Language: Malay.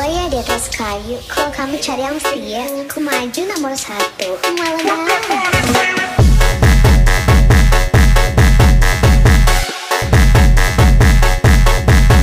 Saya di atas kayu. Kalau kamu cari yang setia, aku maju nomor satu. Malah